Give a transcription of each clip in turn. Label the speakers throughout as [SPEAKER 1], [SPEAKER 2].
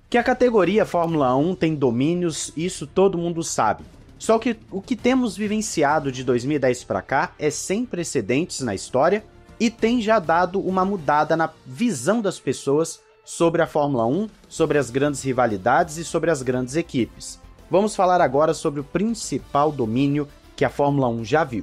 [SPEAKER 1] Que a categoria Fórmula 1 tem domínios, isso todo mundo sabe. Só que o que temos vivenciado de 2010 para cá é sem precedentes na história e tem já dado uma mudada na visão das pessoas sobre a Fórmula 1, sobre as grandes rivalidades e sobre as grandes equipes. Vamos falar agora sobre o principal domínio que a Fórmula 1 já viu.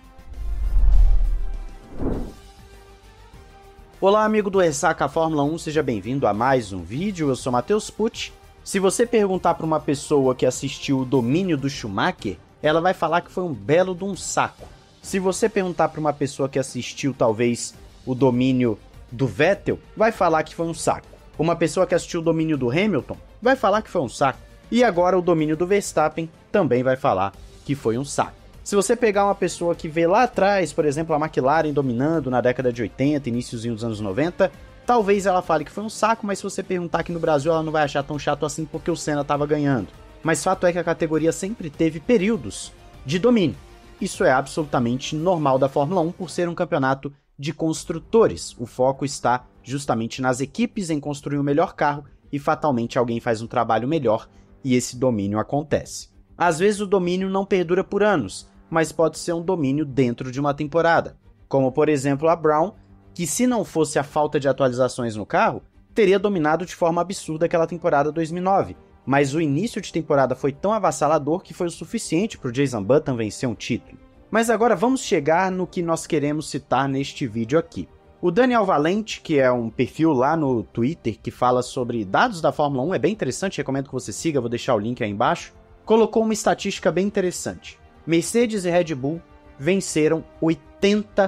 [SPEAKER 1] Olá, amigo do Ressaca Fórmula 1, seja bem-vindo a mais um vídeo. Eu sou Matheus Pucci. Se você perguntar para uma pessoa que assistiu o domínio do Schumacher, ela vai falar que foi um belo de um saco. Se você perguntar para uma pessoa que assistiu, talvez, o domínio do Vettel, vai falar que foi um saco. Uma pessoa que assistiu o domínio do Hamilton, vai falar que foi um saco. E agora o domínio do Verstappen também vai falar que foi um saco. Se você pegar uma pessoa que vê lá atrás, por exemplo, a McLaren dominando na década de 80, iniciozinho dos anos 90, talvez ela fale que foi um saco, mas se você perguntar aqui no Brasil, ela não vai achar tão chato assim porque o Senna estava ganhando. Mas fato é que a categoria sempre teve períodos de domínio. Isso é absolutamente normal da Fórmula 1 por ser um campeonato de construtores. O foco está justamente nas equipes em construir o melhor carro e fatalmente alguém faz um trabalho melhor e esse domínio acontece. Às vezes o domínio não perdura por anos, mas pode ser um domínio dentro de uma temporada. Como por exemplo a Brown, que se não fosse a falta de atualizações no carro, teria dominado de forma absurda aquela temporada 2009. Mas o início de temporada foi tão avassalador que foi o suficiente para o Jason Button vencer um título. Mas agora vamos chegar no que nós queremos citar neste vídeo aqui. O Daniel Valente, que é um perfil lá no Twitter que fala sobre dados da Fórmula 1, é bem interessante, recomendo que você siga, vou deixar o link aí embaixo, colocou uma estatística bem interessante. Mercedes e Red Bull venceram 80%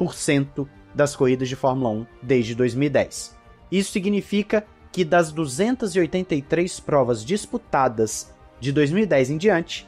[SPEAKER 1] das corridas de Fórmula 1 desde 2010. Isso significa que das 283 provas disputadas de 2010 em diante,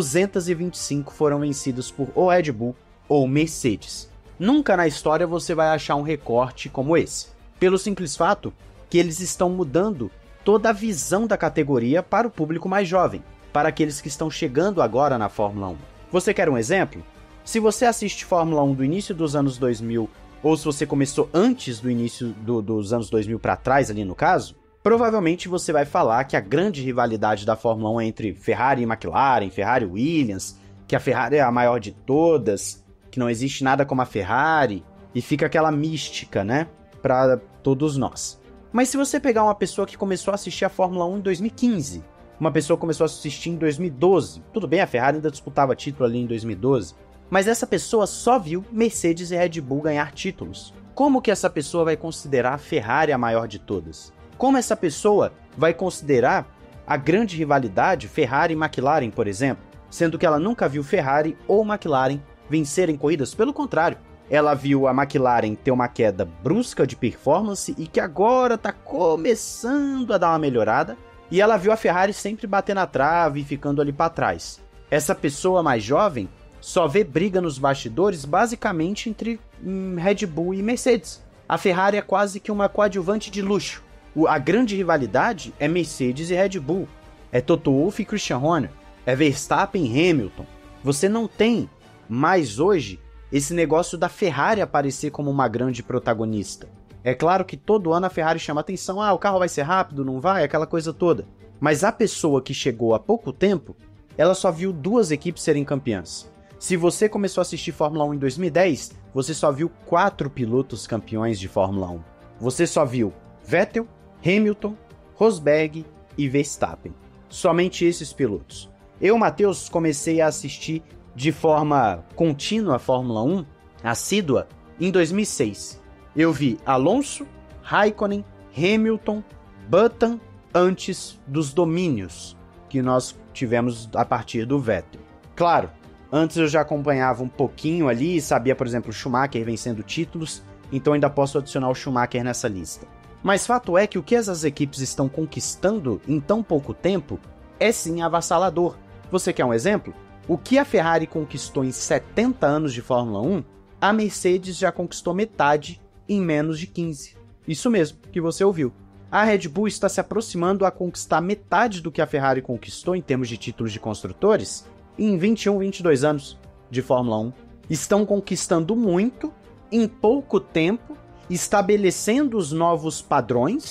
[SPEAKER 1] 225 foram vencidas por ou Red Bull ou Mercedes. Nunca na história você vai achar um recorte como esse, pelo simples fato que eles estão mudando toda a visão da categoria para o público mais jovem, para aqueles que estão chegando agora na Fórmula 1. Você quer um exemplo? Se você assiste Fórmula 1 do início dos anos 2000, ou se você começou antes do início dos anos 2000 para trás ali no caso, provavelmente você vai falar que a grande rivalidade da Fórmula 1 é entre Ferrari e McLaren, Ferrari e Williams, que a Ferrari é a maior de todas, que não existe nada como a Ferrari, e fica aquela mística, né, para todos nós. Mas se você pegar uma pessoa que começou a assistir a Fórmula 1 em 2015, uma pessoa começou a assistir em 2012, tudo bem, a Ferrari ainda disputava título ali em 2012, mas essa pessoa só viu Mercedes e Red Bull ganhar títulos. Como que essa pessoa vai considerar a Ferrari a maior de todas? Como essa pessoa vai considerar a grande rivalidade Ferrari e McLaren, por exemplo, sendo que ela nunca viu Ferrari ou McLaren vencerem corridas? Pelo contrário, ela viu a McLaren ter uma queda brusca de performance e que agora está começando a dar uma melhorada, e ela viu a Ferrari sempre bater na trave e ficando ali para trás. Essa pessoa mais jovem só vê briga nos bastidores basicamente entre Red Bull e Mercedes. A Ferrari é quase que uma coadjuvante de luxo. A grande rivalidade é Mercedes e Red Bull. É Toto Wolff e Christian Horner. É Verstappen e Hamilton. Você não tem mais hoje esse negócio da Ferrari aparecer como uma grande protagonista. É claro que todo ano a Ferrari chama atenção, o carro vai ser rápido, não vai, aquela coisa toda. Mas a pessoa que chegou há pouco tempo, ela só viu duas equipes serem campeãs. Se você começou a assistir Fórmula 1 em 2010, você só viu 4 pilotos campeões de Fórmula 1. Você só viu Vettel, Hamilton, Rosberg e Verstappen. Somente esses pilotos. Eu, Matheus, comecei a assistir de forma contínua a Fórmula 1, assídua, em 2006. Eu vi Alonso, Raikkonen, Hamilton, Button antes dos domínios que nós tivemos a partir do Vettel. Claro, antes eu já acompanhava um pouquinho ali, sabia, por exemplo, o Schumacher vencendo títulos, então ainda posso adicionar o Schumacher nessa lista. Mas fato é que o que essas equipes estão conquistando em tão pouco tempo é sim avassalador. Você quer um exemplo? O que a Ferrari conquistou em 70 anos de Fórmula 1, a Mercedes já conquistou metade em menos de 15. Isso mesmo, que você ouviu. A Red Bull está se aproximando a conquistar metade do que a Ferrari conquistou em termos de títulos de construtores em 21, 22 anos de Fórmula 1. Estão conquistando muito em pouco tempo, estabelecendo os novos padrões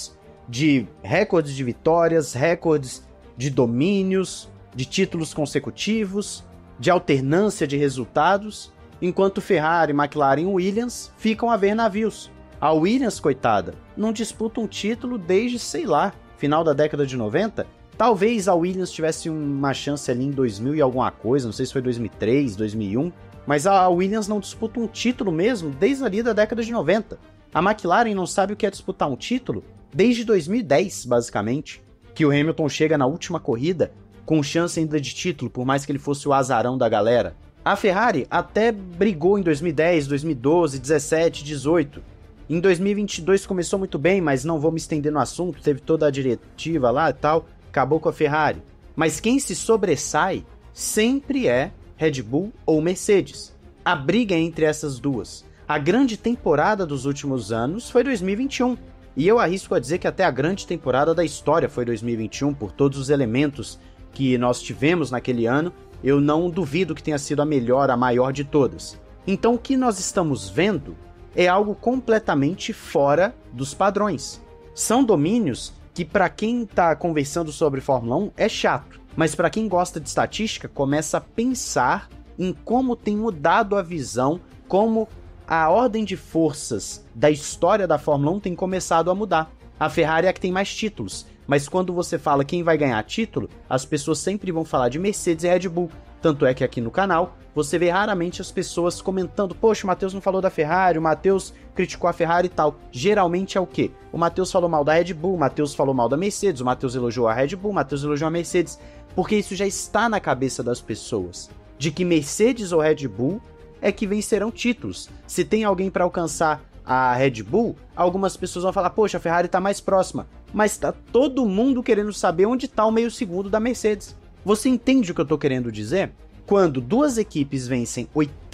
[SPEAKER 1] de recordes de vitórias, recordes de domínios, de títulos consecutivos, de alternância de resultados, enquanto Ferrari, McLaren e Williams ficam a ver navios. A Williams, coitada, não disputa um título desde, sei lá, final da década de 90. Talvez a Williams tivesse uma chance ali em 2000 e alguma coisa, não sei se foi 2003, 2001, mas a Williams não disputa um título mesmo desde ali da década de 90. A McLaren não sabe o que é disputar um título desde 2010, basicamente, que o Hamilton chega na última corrida com chance ainda de título, por mais que ele fosse o azarão da galera. A Ferrari até brigou em 2010, 2012, 17, 18. Em 2022 começou muito bem, mas não vou me estender no assunto, teve toda a diretiva lá e tal, acabou com a Ferrari. Mas quem se sobressai sempre é Red Bull ou Mercedes. A briga é entre essas duas. A grande temporada dos últimos anos foi 2021. E eu arrisco a dizer que até a grande temporada da história foi 2021, por todos os elementos que nós tivemos naquele ano. Eu não duvido que tenha sido a melhor, a maior de todas. Então o que nós estamos vendo é algo completamente fora dos padrões. São domínios que, para quem está conversando sobre Fórmula 1, é chato. Mas para quem gosta de estatística, começa a pensar em como tem mudado a visão, como a ordem de forças da história da Fórmula 1 tem começado a mudar. A Ferrari é a que tem mais títulos, mas quando você fala quem vai ganhar título, as pessoas sempre vão falar de Mercedes e Red Bull. Tanto é que aqui no canal, você vê raramente as pessoas comentando: poxa, o Matheus não falou da Ferrari, o Matheus criticou a Ferrari e tal. Geralmente é o quê? O Matheus falou mal da Red Bull, o Matheus falou mal da Mercedes, o Matheus elogiou a Red Bull, o Matheus elogiou a Mercedes, porque isso já está na cabeça das pessoas, de que Mercedes ou Red Bull é que vencerão títulos. Se tem alguém para alcançar a Red Bull, algumas pessoas vão falar: poxa, a Ferrari tá mais próxima. Mas tá todo mundo querendo saber onde tá o meio segundo da Mercedes. Você entende o que eu tô querendo dizer? Quando duas equipes vencem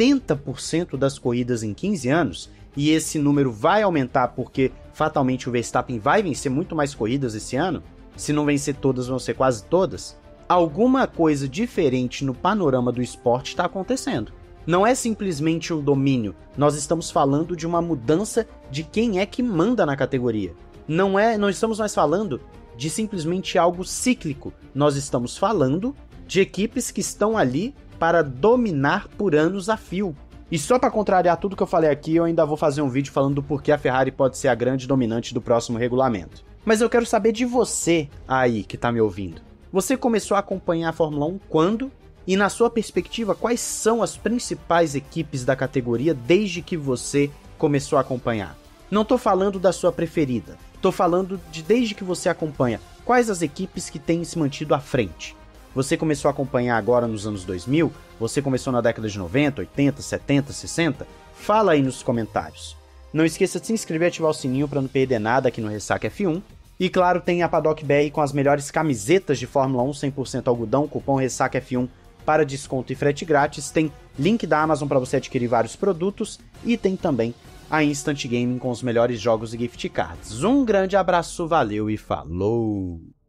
[SPEAKER 1] 80% das corridas em 15 anos, e esse número vai aumentar porque fatalmente o Verstappen vai vencer muito mais corridas esse ano, se não vencer todas, vão ser quase todas, alguma coisa diferente no panorama do esporte está acontecendo. Não é simplesmente um domínio, nós estamos falando de uma mudança de quem é que manda na categoria. Não estamos mais falando de simplesmente algo cíclico, nós estamos falando de equipes que estão ali para dominar por anos a fio. E só para contrariar tudo que eu falei aqui, eu ainda vou fazer um vídeo falando do porquê a Ferrari pode ser a grande dominante do próximo regulamento. Mas eu quero saber de você aí que tá me ouvindo. Você começou a acompanhar a Fórmula 1 quando? E na sua perspectiva, quais são as principais equipes da categoria desde que você começou a acompanhar? Não tô falando da sua preferida, tô falando de desde que você acompanha, quais as equipes que têm se mantido à frente? Você começou a acompanhar agora nos anos 2000? Você começou na década de 90, 80, 70, 60? Fala aí nos comentários. Não esqueça de se inscrever e ativar o sininho para não perder nada aqui no Ressaca F1. E claro, tem a Paddock BR com as melhores camisetas de Fórmula 1 100% algodão, cupom Ressaca F1 para desconto e frete grátis. Tem link da Amazon para você adquirir vários produtos e tem também a Instant Gaming com os melhores jogos e gift cards. Um grande abraço, valeu e falou!